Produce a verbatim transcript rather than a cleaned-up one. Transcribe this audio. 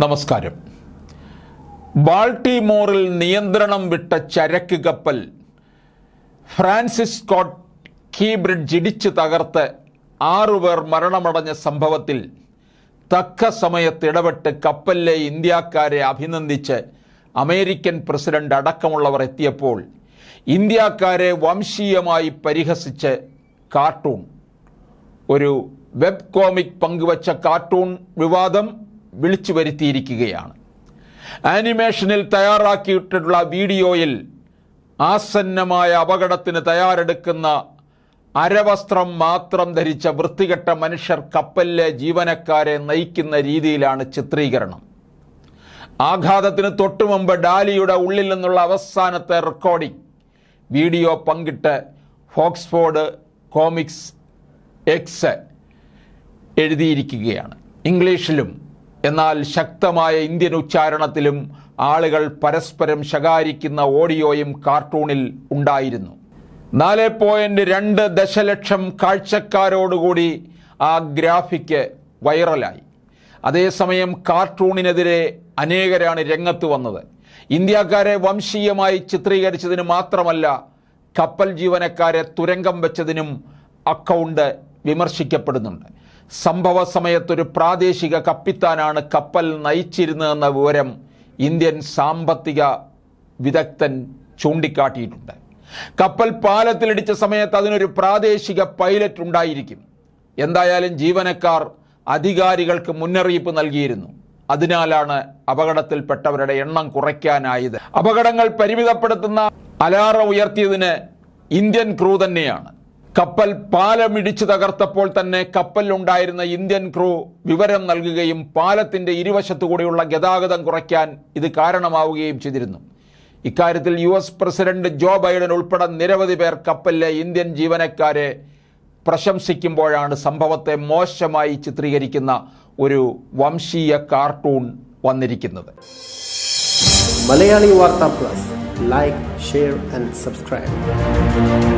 നമസ്കാരം. ബാൾട്ടിമോറിൽ നിയന്ത്രണം വിട്ട ചരക്ക് കപ്പൽ ഫ്രാൻസിസ് സ്കോട്ട് കീ ബ്രിഡ്ജ് ഇടിച്ചു തകർത്ത് ആറുപേർ മരണമടഞ്ഞ സംഭവത്തിൽ തക്ക സമയത്ത് ഇടപെട്ട് കപ്പലിലെ ഇന്ത്യക്കാരെ അഭിനന്ദിച്ച് അമേരിക്കൻ പ്രസിഡന്റ് അടക്കമുള്ളവർ എത്തിയപ്പോൾ ഇന്ത്യക്കാരെ വംശീയമായി പരിഹസിച്ച് കാർട്ടൂൺ ഒരു വെബ് കോമിക് പങ്കുവച്ച കാർട്ടൂൺ വിവാദം വിളിച്ചു വരുത്തിയിരിക്കുകയാണ്. ആനിമേഷനിൽ തയ്യാറാക്കിയിട്ടുള്ള വീഡിയോയിൽ ആസന്നമായ അപകടത്തിന് തയ്യാറെടുക്കുന്ന അരവസ്ത്രം മാത്രം ധരിച്ച വൃത്തികെട്ട മനുഷ്യർ കപ്പലിലെ ജീവനക്കാരെ നയിക്കുന്ന രീതിയിലാണ് ചിത്രീകരണം. ആഘാതത്തിന് തൊട്ടുമുമ്പ് ഡാലിയുടെ ഉള്ളിൽ നിന്നുള്ള അവസാനത്തെ റെക്കോർഡിംഗ് വീഡിയോ പങ്കിട്ട് ഫോക്സ്ഫോർഡ് കോമിക്സ് എക്സ് എഴുതിയിരിക്കുകയാണ്. ഇംഗ്ലീഷിലും എന്നാൽ ശക്തമായ ഇന്ത്യൻ ഉച്ചാരണത്തിലും ആളുകൾ പരസ്പരം ശകാരിക്കുന്ന ഓഡിയോയും കാർട്ടൂണിൽ ഉണ്ടായിരുന്നു. നാല് പോയിന്റ് രണ്ട് ദശലക്ഷം കാഴ്ചക്കാരോടുകൂടി ആ ഗ്രാഫിക്ക് വൈറലായി. അതേസമയം കാർട്ടൂണിനെതിരെ അനേകരാണ് രംഗത്ത് വന്നത്. ഇന്ത്യക്കാരെ വംശീയമായി ചിത്രീകരിച്ചതിന് മാത്രമല്ല, കപ്പൽ ജീവനക്കാരെ തുരങ്കം വെച്ചതിനും അക്കൗണ്ട് വിമർശിക്കപ്പെടുന്നുണ്ട്. സംഭവ സമയത്തൊരു പ്രാദേശിക കപ്പിത്താനാണ് കപ്പൽ നയിച്ചിരുന്നതെന്ന വിവരം ഇന്ത്യൻ സാമ്പത്തിക വിദഗ്ധൻ ചൂണ്ടിക്കാട്ടിയിട്ടുണ്ട്. കപ്പൽ പാലത്തിലിടിച്ച സമയത്ത് അതിനൊരു പ്രാദേശിക പൈലറ്റ് ഉണ്ടായിരിക്കും. എന്തായാലും ജീവനക്കാർ അധികാരികൾക്ക് മുന്നറിയിപ്പ് നൽകിയിരുന്നു. അതിനാലാണ് അപകടത്തിൽപ്പെട്ടവരുടെ എണ്ണം കുറയ്ക്കാനായത്. അപകടങ്ങൾ പരിമിതപ്പെടുത്തുന്ന അലാറം ഉയർത്തിയതിന് ഇന്ത്യൻ ക്രൂ തന്നെയാണ്. കപ്പൽ പാലമിടിച്ചു തകർത്തപ്പോൾ തന്നെ കപ്പലിലുണ്ടായിരുന്ന ഇന്ത്യൻ ക്രൂ വിവരം നൽകുകയും പാലത്തിൻ്റെ ഇരുവശത്തുകൂടിയുള്ള ഗതാഗതം കുറയ്ക്കാൻ ഇത് കാരണമാവുകയും ചെയ്തിരുന്നു. ഇക്കാര്യത്തിൽ U S president Joe Biden ഉൾപ്പെടെ നിരവധി പേർ കപ്പലിലെ ഇന്ത്യൻ ജീവനക്കാരെ പ്രശംസിക്കുമ്പോഴാണ് സംഭവത്തെ മോശമായി ചിത്രീകരിക്കുന്ന ഒരു വംശീയ കാർട്ടൂൺ വന്നിരിക്കുന്നത്. Malayali Vartha plus, like, share and subscribe.